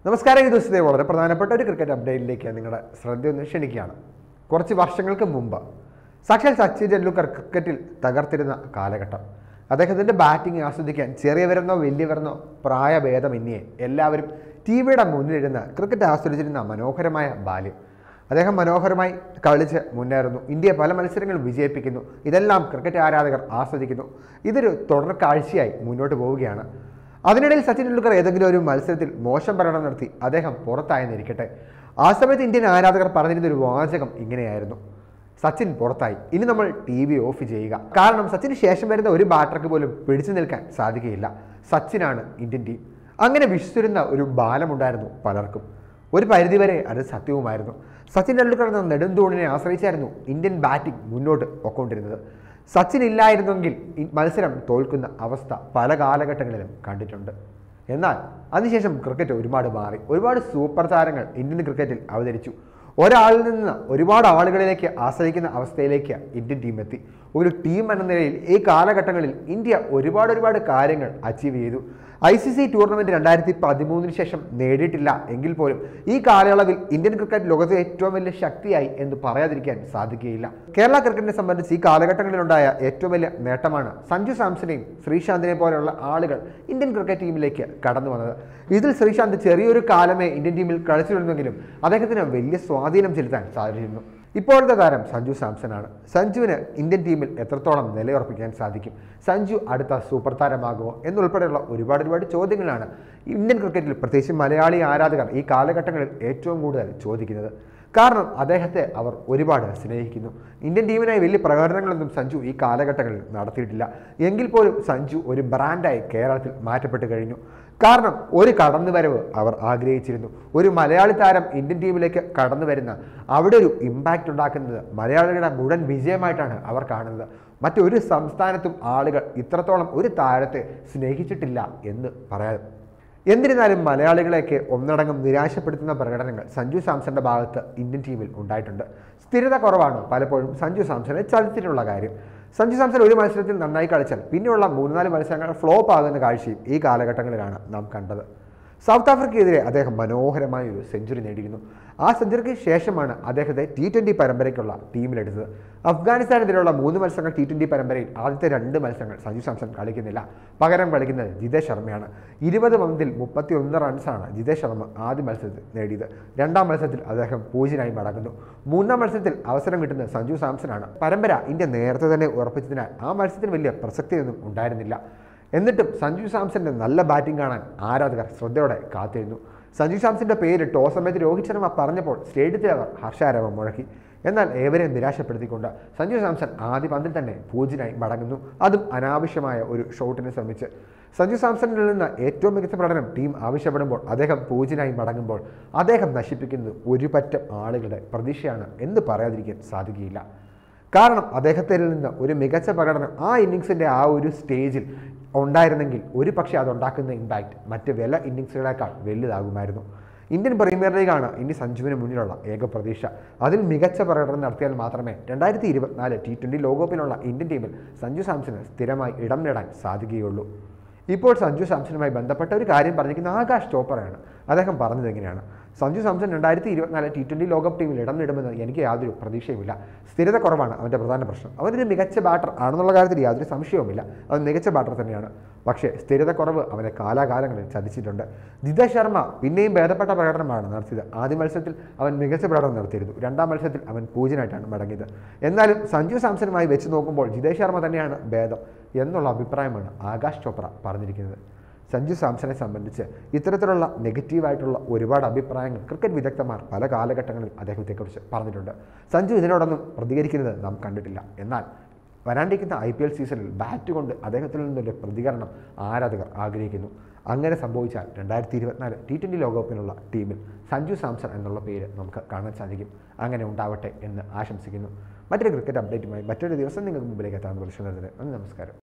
നമസ്കാരം. ഈ ദിവസത്തെ വളരെ പ്രധാനപ്പെട്ട ഒരു ക്രിക്കറ്റ് അപ്ഡേറ്റിലേക്ക് നിങ്ങളുടെ ശ്രദ്ധയൊന്ന് ക്ഷണിക്കുകയാണ്. കുറച്ച് വർഷങ്ങൾക്ക് മുമ്പ് സാക്ഷാൽ സച്ചിൻ ടെണ്ടുൽക്കർ ക്രിക്കറ്റിൽ തകർത്തിരുന്ന കാലഘട്ടം. അദ്ദേഹത്തിൻ്റെ ബാറ്റിംഗ് ആസ്വദിക്കാൻ ചെറിയവരെന്നോ വലിയവരെന്നോ പ്രായഭേദമന്യേ എല്ലാവരും ടി വിയുടെ മുന്നിലിരുന്ന് ക്രിക്കറ്റ് ആസ്വദിച്ചിരുന്ന മനോഹരമായ ബാല്യം. അദ്ദേഹം മനോഹരമായി കളിച്ച് മുന്നേറുന്നു. ഇന്ത്യയെ പല മത്സരങ്ങളും വിജയിപ്പിക്കുന്നു. ഇതെല്ലാം ക്രിക്കറ്റ് ആരാധകർ ആസ്വദിക്കുന്നു. ഇതൊരു തുടർ കാഴ്ചയായി മുന്നോട്ട് പോവുകയാണ്. അതിനിടയിൽ സച്ചിൻ ടെണ്ടുൽക്കർ ഏതെങ്കിലും ഒരു മത്സരത്തിൽ മോശം പ്രകടനം നടത്തി അദ്ദേഹം പുറത്തായെന്നിരിക്കട്ടെ. ആ സമയത്ത് ഇന്ത്യൻ ആരാധകർ പറഞ്ഞിരുന്ന ഒരു വാചകം ഇങ്ങനെയായിരുന്നു: സച്ചിൻ പുറത്തായി, ഇനി നമ്മൾ ടി വി ഓഫ് ചെയ്യുക. കാരണം സച്ചിന് ശേഷം വരുന്ന ഒരു ബാറ്റർക്ക് പോലും പിടിച്ചു നിൽക്കാൻ സാധിക്കുകയില്ല. സച്ചിനാണ് ഇന്ത്യൻ ടീം. അങ്ങനെ വിശ്വസിച്ചിരുന്ന ഒരു ബാലമുണ്ടായിരുന്നു പലർക്കും. ഒരു പരിധിവരെ അത് സത്യവുമായിരുന്നു. സച്ചിൻ ടെണ്ടുൽക്കർ എന്ന നെടുംതൂണിനെ ആശ്രയിച്ചായിരുന്നു ഇന്ത്യൻ ബാറ്റിംഗ് മുന്നോട്ട് പൊക്കൊണ്ടിരുന്നത്. സച്ചിൻ ഇല്ലായിരുന്നെങ്കിൽ മത്സരം തോൽക്കുന്ന അവസ്ഥ പല കാലഘട്ടങ്ങളിലും കണ്ടിട്ടുണ്ട്. എന്നാൽ അതിനുശേഷം ക്രിക്കറ്റ് ഒരുപാട് മാറി. ഒരുപാട് സൂപ്പർ താരങ്ങൾ ഇന്ത്യൻ ക്രിക്കറ്റിൽ അവതരിച്ചു. ഒരാളിൽ നിന്ന് ഒരുപാട് ആളുകളിലേക്ക് ആശ്രയിക്കുന്ന അവസ്ഥയിലേക്ക് ഇന്ത്യൻ ടീം എത്തി. ഒരു ടീം എന്ന നിലയിൽ ഈ കാലഘട്ടങ്ങളിൽ ഇന്ത്യ ഒരുപാട് കാര്യങ്ങൾ അച്ചീവ് ചെയ്തു. ICC ടൂർണമെൻറ്റ് 2013 ശേഷം നേടിയിട്ടില്ല എങ്കിൽ പോലും ഈ കാലയളവിൽ ഇന്ത്യൻ ക്രിക്കറ്റ് ലോകത്തെ ഏറ്റവും വലിയ ശക്തിയായി എന്ന് പറയാതിരിക്കാൻ സാധിക്കുകയില്ല. കേരള ക്രിക്കറ്റിനെ സംബന്ധിച്ച് ഈ കാലഘട്ടങ്ങളിലുണ്ടായ ഏറ്റവും വലിയ നേട്ടമാണ് സഞ്ജു സാംസണെയും ശ്രീശാന്തിനെ പോലെയുള്ള ആളുകൾ ഇന്ത്യൻ ക്രിക്കറ്റ് ടീമിലേക്ക് കടന്നു വന്നത്. ഇതിൽ ശ്രീശാന്ത് ചെറിയൊരു കാലമേ ഇന്ത്യൻ ടീമിൽ കളിച്ചിരുന്നെങ്കിലും അദ്ദേഹത്തിന് വലിയ സ്വാധീനം ചെലുത്താൻ സാധിച്ചിരുന്നു. ഇപ്പോഴത്തെ താരം സഞ്ജു സാംസണാണ്. സഞ്ജുവിന് ഇന്ത്യൻ ടീമിൽ എത്രത്തോളം നിലയുറപ്പിക്കാൻ സാധിക്കും? സഞ്ജു അടുത്ത സൂപ്പർ താരമാകുമോ എന്നുൾപ്പെടെയുള്ള ഒരുപാട് ചോദ്യങ്ങളാണ് ഇന്ത്യൻ ക്രിക്കറ്റിൽ പ്രത്യേകിച്ച് മലയാളി ആരാധകർ ഈ കാലഘട്ടങ്ങളിൽ ഏറ്റവും കൂടുതൽ ചോദിക്കുന്നത്. കാരണം അദ്ദേഹത്തെ അവർ ഒരുപാട് സ്നേഹിക്കുന്നു. ഇന്ത്യൻ ടീമിനായി വലിയ പ്രകടനങ്ങളൊന്നും സഞ്ജു ഈ കാലഘട്ടങ്ങളിൽ നടത്തിയിട്ടില്ല. എങ്കിൽ പോലും സഞ്ജു ഒരു ബ്രാൻഡായി കേരളത്തിൽ മാറ്റപ്പെട്ട് കഴിഞ്ഞു. കാരണം ഒരു കടന്നുവരവ് അവർ ആഗ്രഹിച്ചിരുന്നു. ഒരു മലയാളി താരം ഇന്ത്യൻ ടീമിലേക്ക് കടന്നു വരുന്ന അവിടെ ഒരു ഇമ്പാക്റ്റ് ഉണ്ടാക്കുന്നത് മലയാളികളുടെ മുഴുവൻ വിജയമായിട്ടാണ് അവർ കാണുന്നത്. മറ്റൊരു സംസ്ഥാനത്തും ആളുകൾ ഇത്രത്തോളം ഒരു താരത്തെ സ്നേഹിച്ചിട്ടില്ല എന്ന് പറയാം. എന്നിരുന്നാലും മലയാളികളെയൊക്കെ ഒന്നടങ്കം നിരാശപ്പെടുത്തുന്ന പ്രകടനങ്ങൾ സഞ്ജു സാംസന്റെ ഭാഗത്ത് ഇന്ത്യൻ ടീമിൽ ഉണ്ടായിട്ടുണ്ട്. സ്ഥിരത കുറവാണ് പലപ്പോഴും സഞ്ജു സാംസനെ ചതിച്ചിട്ടുള്ള കാര്യം. സഞ്ജു സാംസൺ ഒരു മത്സരത്തിൽ നന്നായി കളിച്ചാൽ പിന്നെയുള്ള 3-4 മത്സരങ്ങൾ ഫ്ലോപ്പ് ആകുന്ന കാഴ്ചയും ഈ കാലഘട്ടങ്ങളിലാണ് നാം കണ്ടത്. സൗത്ത് ആഫ്രിക്കയ്ക്കെതിരെ അദ്ദേഹം മനോഹരമായ ഒരു സെഞ്ചുറി നേടിയിരുന്നു. ആ സെഞ്ചുറിക്ക് ശേഷമാണ് അദ്ദേഹത്തെ T20 പരമ്പരയ്ക്കുള്ള ടീമിലെടുത്തത്. അഫ്ഗാനിസ്ഥാനെതിരെയുള്ള 3 മത്സരങ്ങൾ T20 പരമ്പരയിൽ ആദ്യത്തെ 2 മത്സരങ്ങൾ സഞ്ജു സാംസൺ കളിക്കുന്നില്ല. പകരം കളിക്കുന്നത് ജിതേഷ് ശർമ്മയാണ്. 20 പന്തിൽ 31 റൺസാണ് ജിതേഷ് ശർമ്മ ആദ്യ മത്സരത്തിൽ നേടിയത്. 2-ാം മത്സരത്തിൽ അദ്ദേഹം 0-ആയി മടങ്ങുന്നു. 3-ാം മത്സരത്തിൽ അവസരം കിട്ടുന്നത് സഞ്ജു സാംസണാണ്. പരമ്പര ഇന്ത്യ നേരത്തെ തന്നെ ഉറപ്പിച്ചതിനാൽ ആ മത്സരത്തിന് വലിയ പ്രസക്തിയൊന്നും ഉണ്ടായിരുന്നില്ല. എന്നിട്ടും സഞ്ജു സാംസന്റെ നല്ല ബാറ്റിംഗ് കാണാൻ ആരാധകർ ശ്രദ്ധയോടെ കാത്തിരുന്നു. സഞ്ജു സാംസന്റെ പേര് ടോസ് സമയത്ത് രോഹിത് ശർമ്മ പറഞ്ഞപ്പോൾ സ്റ്റേഡിയത്തിൽ അവർ ഹർഷാരവം മുഴക്കി. എന്നാൽ ഏവരെയും നിരാശപ്പെടുത്തിക്കൊണ്ട് സഞ്ജു സാംസൺ ആദ്യ പന്തിൽ തന്നെ 0-ആയി മടങ്ങുന്നു. അതും അനാവശ്യമായ ഒരു ഷോട്ടിന് ശ്രമിച്ച്. സഞ്ജു സാംസണിൽ നിന്ന് ഏറ്റവും മികച്ച പ്രകടനം ടീം ആവശ്യപ്പെടുമ്പോൾ അദ്ദേഹം 0-ആയി മടങ്ങുമ്പോൾ അദ്ദേഹം നശിപ്പിക്കുന്നത് ഒരു പറ്റം ആളുകളുടെ പ്രതീക്ഷയാണ് എന്ന് പറയാതിരിക്കാൻ സാധിക്കുകയില്ല. കാരണം അദ്ദേഹത്തിൽ നിന്ന് ഒരു മികച്ച പ്രകടനം ആ ഇന്നിങ്സിൻ്റെ ആ ഒരു സ്റ്റേജിൽ ഉണ്ടായിരുന്നെങ്കിൽ ഒരു പക്ഷേ അതുണ്ടാക്കുന്ന ഇമ്പാക്റ്റ് മറ്റ് വില ഇന്നിങ്സുകളേക്കാൾ വലുതാകുമായിരുന്നു. ഇന്ത്യൻ പ്രീമിയർ ലീഗാണ് ഇനി സഞ്ജുവിന് മുന്നിലുള്ള ഏക പ്രതീക്ഷ. അതിൽ മികച്ച പ്രകടനം നടത്തിയാൽ മാത്രമേ 2024 T20 ലോകകപ്പിനുള്ള ഇന്ത്യൻ ടീമിൽ സഞ്ജു സാംസന് സ്ഥിരമായി ഇടം നേടാൻ സാധിക്കുകയുള്ളൂ. ഇപ്പോൾ സഞ്ജു സാംസണുമായി ബന്ധപ്പെട്ട ഒരു കാര്യം പറഞ്ഞിരിക്കുന്ന ആകാശ് ചോപ്രയാണ്. അദ്ദേഹം പറഞ്ഞത് എങ്ങനെയാണ്: സഞ്ജു സാംസൺ 2024 T20 ലോകകപ്പ് ടീമിൽ ഇടം നേടുമെന്ന് എനിക്ക് യാതൊരു പ്രതീക്ഷയുമില്ല. സ്ഥിരത കുറവാണ് അവൻ്റെ പ്രധാന പ്രശ്നം. അവനൊരു മികച്ച ബാറ്റർ ആണെന്നുള്ള കാര്യത്തിൽ യാതൊരു സംശയവുമില്ല. അവൻ മികച്ച ബാറ്റർ തന്നെയാണ്. പക്ഷേ സ്ഥിരത കുറവ് അവനെ കാലാകാലങ്ങളിൽ ചതിച്ചിട്ടുണ്ട്. ജിതേഷ് ശർമ്മ പിന്നെയും ഭേദപ്പെട്ട പ്രകടനമാണ് നടത്തിയത്. ആദ്യ മത്സരത്തിൽ അവൻ മികച്ച പ്രകടനം നടത്തിയിരുന്നു. 2-ാം മത്സരത്തിൽ അവൻ 0-ആയിട്ടാണ് മടങ്ങിയത്. എന്നാലും സഞ്ജു സാംസണുമായി വെച്ച് നോക്കുമ്പോൾ ജിതേഷ് ശർമ്മ തന്നെയാണ് ഭേദം എന്നുള്ള അഭിപ്രായമാണ് ആകാശ് ചോപ്ര പറഞ്ഞിരിക്കുന്നത്. സഞ്ജു സാംസനെ സംബന്ധിച്ച് ഇത്തരത്തിലുള്ള നെഗറ്റീവായിട്ടുള്ള ഒരുപാട് അഭിപ്രായങ്ങൾ ക്രിക്കറ്റ് വിദഗ്ധന്മാർ പല കാലഘട്ടങ്ങളിൽ അദ്ദേഹത്തെക്കുറിച്ച് പറഞ്ഞിട്ടുണ്ട്. സഞ്ജു ഇതിനോടൊന്നും പ്രതികരിക്കുന്നത് നാം കണ്ടിട്ടില്ല. എന്നാൽ വരാനിരിക്കുന്ന IPL സീസണിൽ ബാറ്റ് കൊണ്ട് അദ്ദേഹത്തിൽ നിന്നൊരു പ്രതികരണം ആരാധകർ ആഗ്രഹിക്കുന്നു. അങ്ങനെ സംഭവിച്ചാൽ 2024 T20 ലോകകപ്പിനുള്ള ടീമിൽ സഞ്ജു സാംസൺ എന്നുള്ള പേര് നമുക്ക് കാണാൻ സാധിക്കും. അങ്ങനെ ഉണ്ടാവട്ടെ എന്ന് ആശംസിക്കുന്നു. മറ്റൊരു ക്രിക്കറ്റ് അപ്ഡേറ്റുമായി മറ്റൊരു ദിവസം നിങ്ങൾക്ക് മുമ്പിലേക്ക് എത്താൻ പ്രതീക്ഷിക്കുന്നതിന് നന്ദി, നമസ്കാരം.